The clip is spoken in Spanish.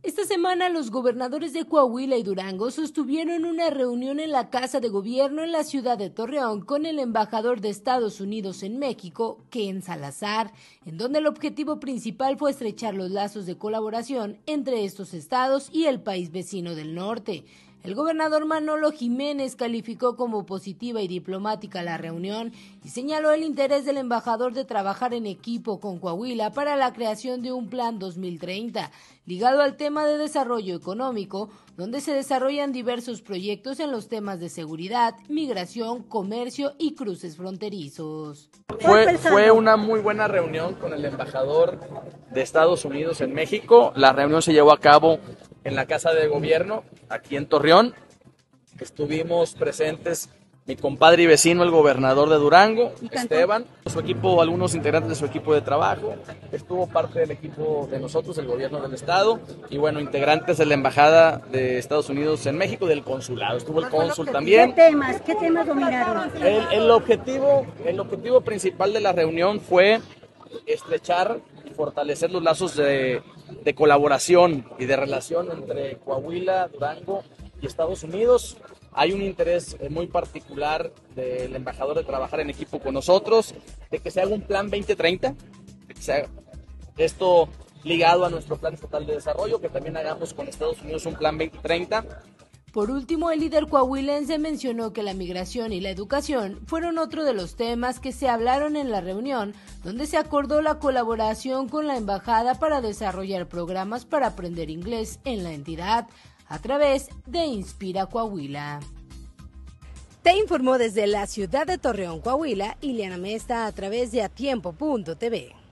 Esta semana los gobernadores de Coahuila y Durango sostuvieron una reunión en la Casa de Gobierno en la ciudad de Torreón con el embajador de Estados Unidos en México, Ken Salazar, en donde el objetivo principal fue estrechar los lazos de colaboración entre estos estados y el país vecino del norte. El gobernador Manolo Jiménez calificó como positiva y diplomática la reunión y señaló el interés del embajador de trabajar en equipo con Coahuila para la creación de un plan 2030, ligado al tema de desarrollo económico, donde se desarrollan diversos proyectos en los temas de seguridad, migración, comercio y cruces fronterizos. Fue una muy buena reunión con el embajador de Estados Unidos en México. La reunión se llevó a cabo en la Casa de Gobierno, aquí en Torreón. Estuvimos presentes mi compadre y vecino, el gobernador de Durango, Esteban, su equipo, algunos integrantes de su equipo de trabajo, estuvo parte del equipo de nosotros, el gobierno del estado, y bueno, integrantes de la embajada de Estados Unidos en México, del consulado, estuvo el cónsul también. ¿Qué temas dominaron? El objetivo principal de la reunión fue estrechar y fortalecer los lazos de colaboración y de relación entre Coahuila, Durango y Estados Unidos. Hay un interés muy particular del embajador de trabajar en equipo con nosotros, de que se haga un plan 2030, de que se haga esto ligado a nuestro plan estatal de desarrollo, que también hagamos con Estados Unidos un plan 2030. Por último, el líder coahuilense mencionó que la migración y la educación fueron otro de los temas que se hablaron en la reunión, donde se acordó la colaboración con la embajada para desarrollar programas para aprender inglés en la entidad a través de Inspira Coahuila. Te informó desde la ciudad de Torreón, Coahuila, Ileana Mesta a través de atiempo.tv.